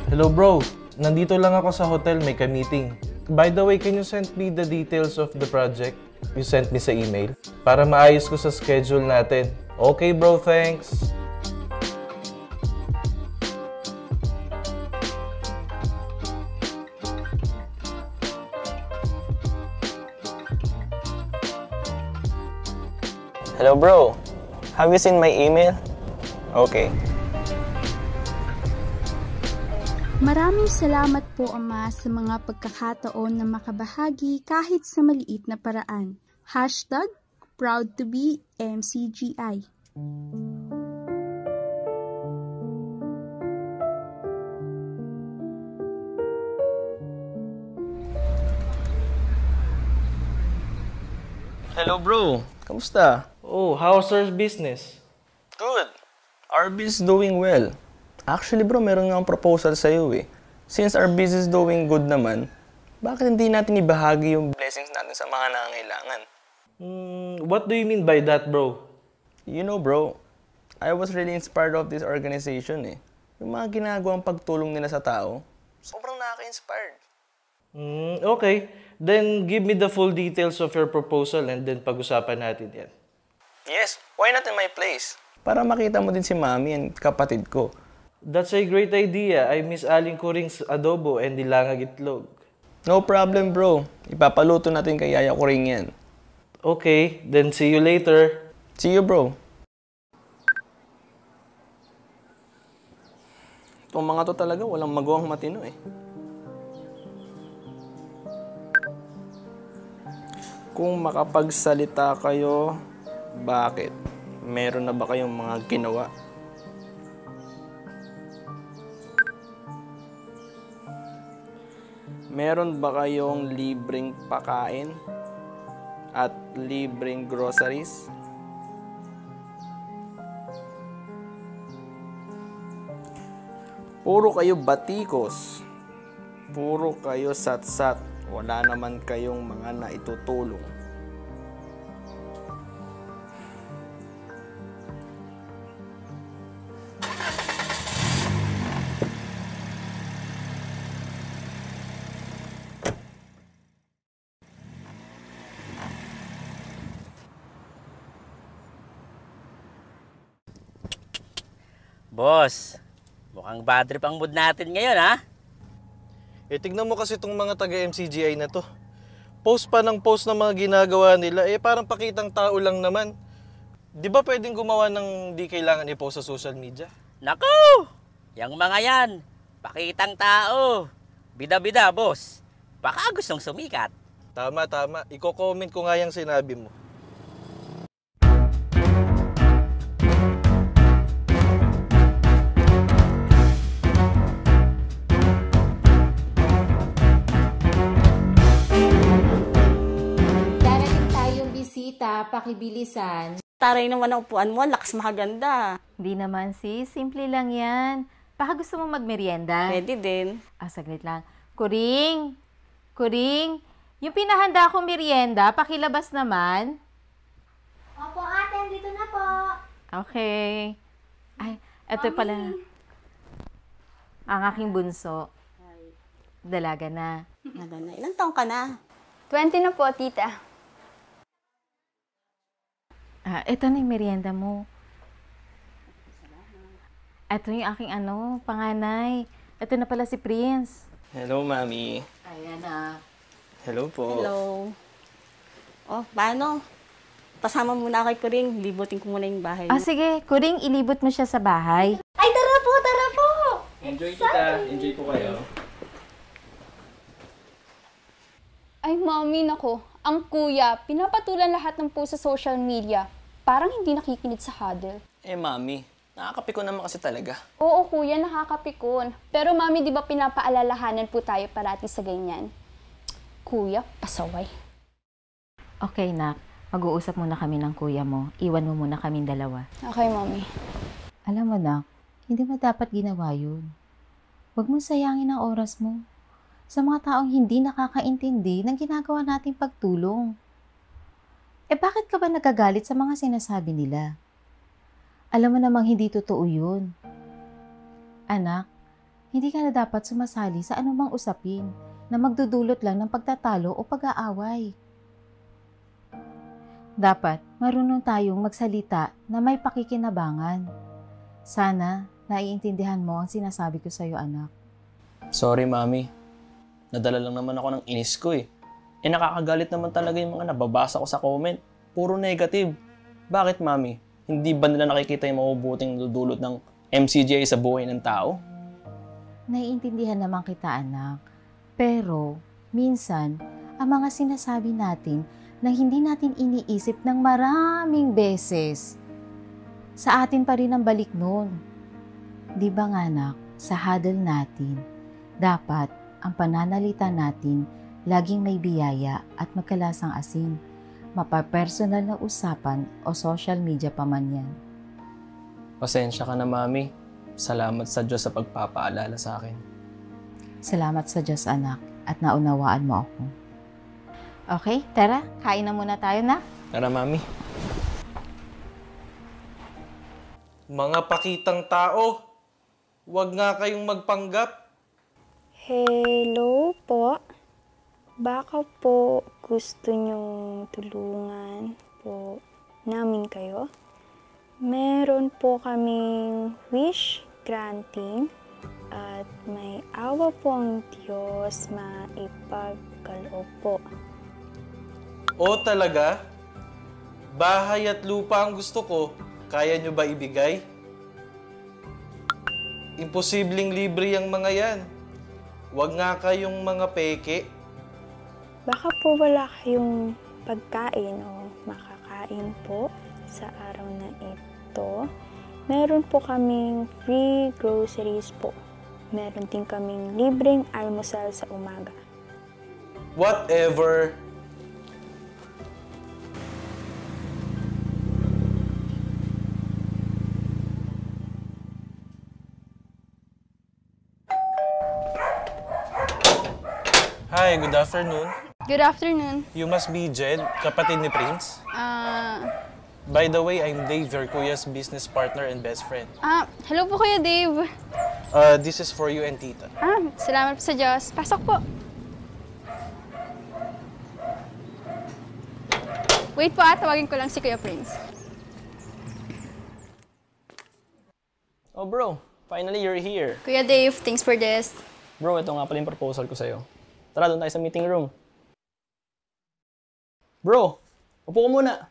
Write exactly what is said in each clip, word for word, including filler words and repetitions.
Hello bro, nandito lang ako sa hotel, may ka-meeting. By the way, can you send me the details of the project you sent me sa email? Para maayos ko sa schedule natin. Okay bro, thanks! Hello bro, have you seen my email? Okay. Maraming salamat po, Ama, sa mga pagkakataon na makabahagi kahit sa maliit na paraan. Hashtag proud to be M C G I. Hello bro, kamusta? Oh, how's our business? Good. Our business is doing well. Actually bro, meron nga akong proposal sa'yo eh. Since our business is doing good naman, bakit hindi natin ibahagi yung blessings natin sa mga nangangailangan? Hmm, what do you mean by that bro? You know bro, I was really inspired of this organization eh. Yung mga ginagawang pagtulong nila sa tao, sobrang nakaka-inspired. Hmm, okay. Then give me the full details of your proposal and then pag-usapan natin yan. Yes, why not in my place? Para makita mo din si Mami and kapatid ko. That's a great idea. I miss Aling Kuring's adobo and nilangang itlog. No problem bro. Ipapaluto natin kay Yaya Kuring yan. Okay, then see you later. See you bro. Itong mga to talaga walang magawang matino eh. Kung makapagsalita kayo, bakit? Meron na ba kayong mga ginawa? Meron ba kayong libreng pakain at libreng groceries? Puro kayo batikos. Puro kayo satsat. Wala naman kayong mga naitutulong. Boss, mukhang bad trip ang mood natin ngayon, ha? Eh, tignan mo kasi itong mga taga-M C G I na to. Post pa ng post ng mga ginagawa nila, eh parang pakitang tao lang naman. Di ba pwedeng gumawa ng di kailangan i-post sa social media? Naku! Yang mga yan, pakitang tao. Bida-bida, boss. Baka gustong sumikat. Tama, tama. Iko-comment ko nga yung sinabi mo. Pakibilisan. Taray naman ang upuan mo, lakas makaganda. Di naman sis, simple lang yan. Baka gusto mo magmerienda? Pwede din. Ah, saglit lang. Kuring! Kuring! Yung pinahanda akong merienda, pakilabas naman. Opo ate, dito na po. Okay. Ay, eto pala. Ang aking bunso. Dalaga na. Dalaga na. Ilang taong ka na? twenty na po, tita. Ah, ito na yung merienda mo. Ito yung aking ano, panganay. Ito na pala si Prince. Hello, Mami. Ayan na. Hello po. Hello. Oh, paano? Pasama muna kay Kuring. Libutin ko muna yung bahay. Ah, sige. Kuring, ilibot mo siya sa bahay. Ay, tara po, tara po! Enjoy kita. Enjoy po kayo. Ay, mami, nako. Ang kuya, pinapatulan lahat ng post sa social media. Parang hindi nakikinig sa huddle. Eh, Mami, nakakapikon naman kasi talaga. Oo, kuya, nakakapikon. Pero mami, di ba pinapaalalahanan po tayo parati sa ganyan? Kuya, pasaway. Okay, nak. Mag-uusap muna kami ng kuya mo. Iwan mo muna kaming dalawa. Okay, mami. Alam mo, nak, hindi mo dapat ginawa yun. Huwag mo sayangin ang oras mo sa mga taong hindi nakakaintindi ng ginagawa nating pagtulong. Eh bakit ka ba nagagalit sa mga sinasabi nila? Alam mo namang hindi totoo yun. Anak, Hindi ka na dapat sumasali sa anumang usapin na magdudulot lang ng pagtatalo o pag-aaway. Dapat marunong tayong magsalita na may pakikinabangan. Sana naiintindihan mo ang sinasabi ko sa'yo, anak. Sorry, Mami. Nadala lang naman ako ng inis ko eh. Eh nakakagalit naman talaga yung mga nababasa ko sa comment. Puro negative. Bakit, Mami? Hindi ba nila nakikita yung mabubuting dudulot ng M C G I sa buhay ng tao? Naiintindihan naman kita, anak. Pero, minsan, ang mga sinasabi natin na hindi natin iniisip ng maraming beses, sa atin pa rin ang balik nun. Di ba nga, anak, sa huddle natin, dapat ang pananalita natin laging may biyaya at magkalasang asin, mapapersonal na usapan o social media pa man yan. Pasensya ka na, Mami. Salamat sa Diyos sa pagpapaalala sa akin. Salamat sa Diyos, anak, at naunawaan mo ako. Okay, tara, kain na muna tayo, na. Tara, Mami. Mga pakitang tao, huwag nga kayong magpanggap. Hello po. Baka po gusto nyong tulungan po namin kayo. Meron po kaming wish granting at may awa po ang Diyos maipagkaloob po. O talaga? Bahay at lupa ang gusto ko, kaya nyo ba ibigay? Imposibleng libre ang mga yan. Huwag nga kayong mga peke. Baka po wala kayong pagkain o makakain po sa araw na ito. Meron po kaming free groceries po. Meron din kaming libreng almusal sa umaga. Whatever. Hi, good afternoon. Good afternoon. You must be Jed, kapatid ni Prince. Ah, By the way, I'm Dave, your kuya's business partner and best friend. ah, hello po Kuya Dave. Uh, this is for you and Tita. Ah, salamat po sa Diyos. Pasok po. Wait po ah, tawagin ko lang si Kuya Prince. Oh, bro. Finally, you're here. Kuya Dave, thanks for this. Bro, ito nga pala yung proposal ko sa'yo. Tara, doon tayo sa meeting room. Bro, upo ko muna.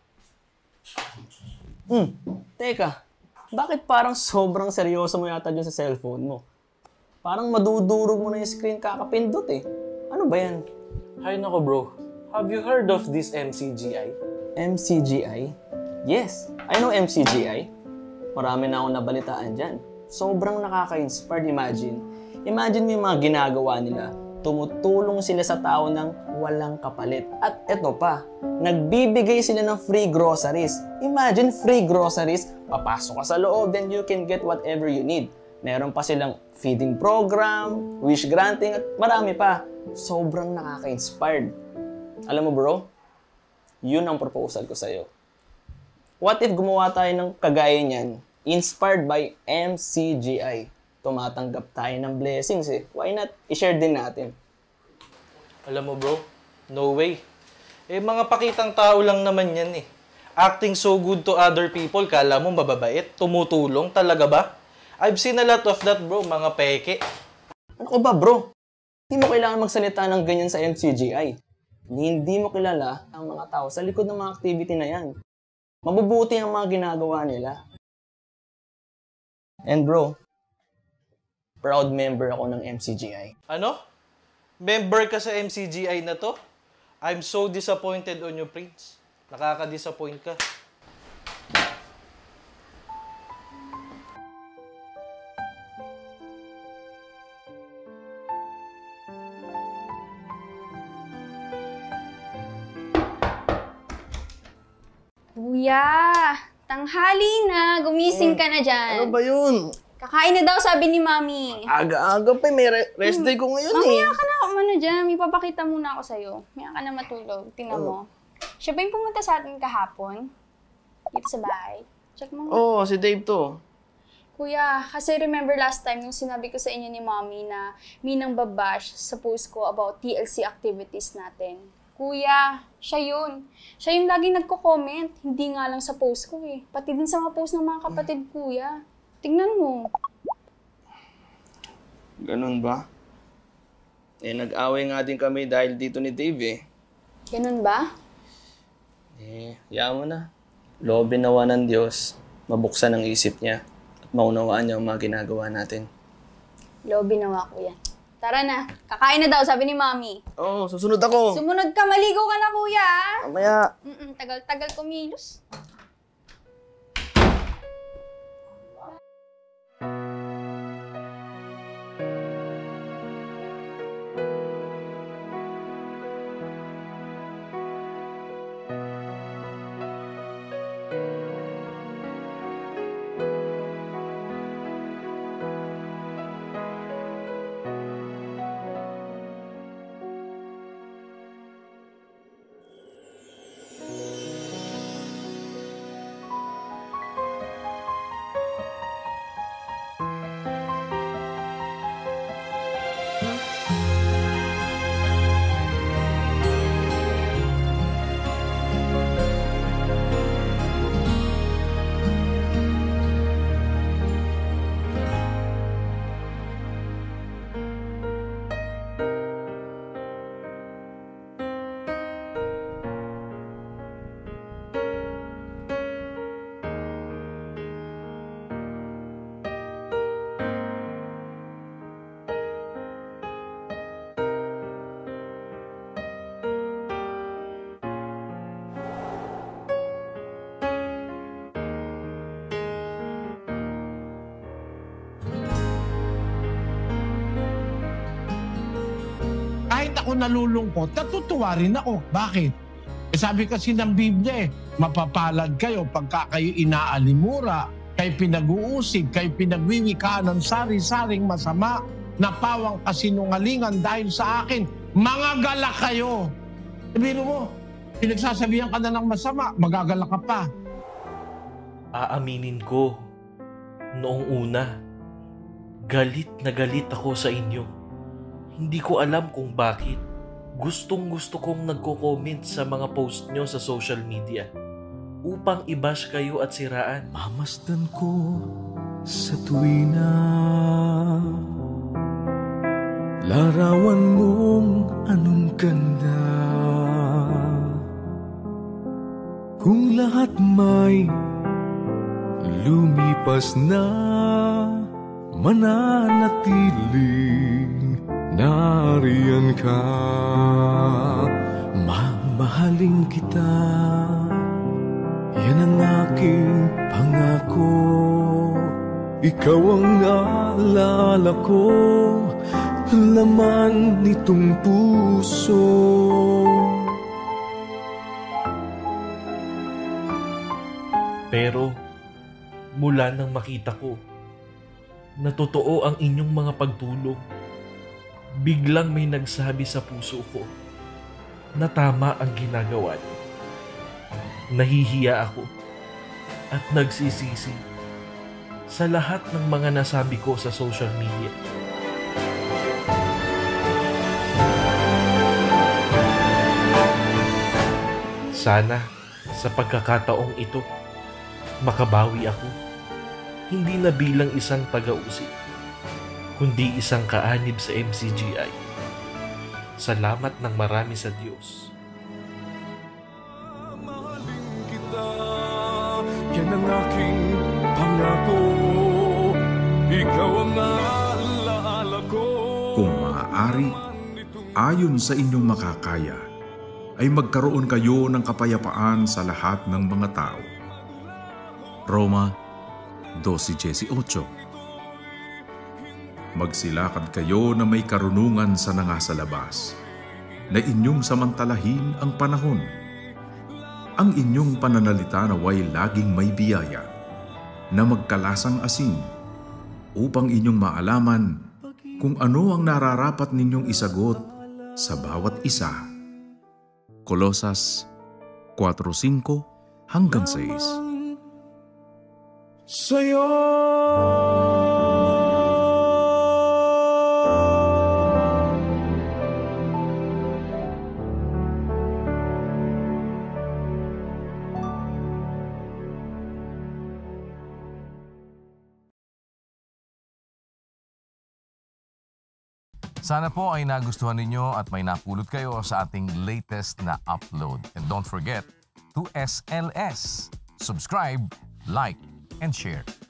Hmm, teka. Bakit parang sobrang seryoso mo yata dyan sa cellphone mo? Parang madudurog mo na yung screen kakapindot eh. Ano ba yan? Hi nako bro, have you heard of this M C G I? M C G I? Yes, I know M C G I. Marami na akong nabalitaan dyan. Sobrang nakaka-inspired, imagine. Imagine mo yung mga ginagawa nila. Tumutulong sila sa tao ng walang kapalit. At eto pa, nagbibigay sila ng free groceries. Imagine free groceries, papasok ka sa loob, then you can get whatever you need. Meron pa silang feeding program, wish granting, at marami pa. Sobrang nakaka-inspired. Alam mo bro, yun ang proposal ko sa'yo. What if gumawa tayo ng kagaya niyan, inspired by M C G I? Tumatanggap tayo ng blessings eh. Why not? I-share din natin. Alam mo bro, no way. Eh mga pakitang tao lang naman yan eh. Acting so good to other people, kala mo mababait, tumutulong, talaga ba? I've seen a lot of that bro, mga peke. Ano ko ba bro? Hindi mo kailangan magsalita ng ganyan sa M C G I. Hindi mo kilala ang mga tao sa likod ng mga activity na yan. Mabubuti ang mga ginagawa nila. And bro, proud member ako ng M C G I. Ano? Member ka sa M C G I na to? I'm so disappointed on you, Prince. Nakaka-disappoint ka. Kuya, tanghali na. Gumising ka na dyan. Ano ba yun? Kakain na daw, sabi ni Mami. Aga-aga pa, may re- rest day ko ngayon eh. Mamaya ka na, umano dyan. May papakita muna ako sa'yo. Mamaya ka na matulog. Tingnan mo. Siya ba yung pumunta sa atin kahapon? Dito sa bahay. Check mo. Oo, oh, si Dave to. Kuya, kasi remember last time yung sinabi ko sa inyo ni Mommy na may nang babash sa post ko about T L C activities natin. Kuya, siya yun. Siya yung laging nagko-comment. Hindi nga lang sa post ko eh. Pati din sa mga post ng mga kapatid, kuya. Tingnan mo. Ganun ba? Eh, nag-away nga din kami dahil dito ni Dave eh. Ganun ba? Eh, hayaan mo na. Loobin nawa ng Diyos, mabuksan ang isip niya at maunawaan niya ang mga ginagawa natin. Lobby nawa, kuya. Tara na. Kakain na daw, sabi ni Mommy. Oo, oh, susunod ako. Sumunod ka, maligo ka na, kuya. Mamaya. Mm-mm, tagal-tagal kumilos. Kahit ako nalulungkot, natutuwa rin ako. Bakit? Eh sabi kasi ng Biblia eh, mapapalad kayo pagka kayo inaalimura, kayo pinag-uusig, kayo pinagwiwikaan ng sari-saring masama, na pawang kasinungalingan dahil sa akin, mga galak kayo. Sabihin mo, pinagsasabihan ka na ng masama, magagalak ka pa. Aaminin ko, noong una, galit na galit ako sa inyo. Hindi ko alam kung bakit. Gustong gusto kong nagko-comment sa mga post nyo sa social media upang i-bash kayo at siraan. Mamasdan ko sa tuwina, larawan mong anong ganda. Kung lahat may lumipas na, mananatiling nariyan ka. Mamahalin kita, yan ang aking pangako. Ikaw ang naalala ko, laman nitong puso. Pero mula nang makita ko na totoo ang inyong mga pagtulong, biglang may nagsabi sa puso ko na tama ang ginagawa niyo. Nahihiya ako at nagsisisi sa lahat ng mga nasabi ko sa social media. Sana sa pagkakataong ito, makabawi ako, hindi na bilang isang taga-usig, kundi isang kaanib sa M C G I. Salamat ng marami sa Diyos. Mahalin kita, yan ang aking pangako. Ikaw ang alaala ko. Kung maaari, ayon sa inyong makakaya, ay magkaroon kayo ng kapayapaan sa lahat ng mga tao. Roma twelve eighteen. Magsilakad kayo na may karunungan sa nangasalabas, na inyong samantalahin ang panahon. Ang inyong pananalita naway laging may biyaya, na magkalasang asin, upang inyong maalaman kung ano ang nararapat ninyong isagot sa bawat isa. Kolosas four five hanggang six. sa'yo. Sana po ay nagustuhan ninyo at may napulot kayo sa ating latest na upload. And don't forget to S L S. Subscribe, like, and share.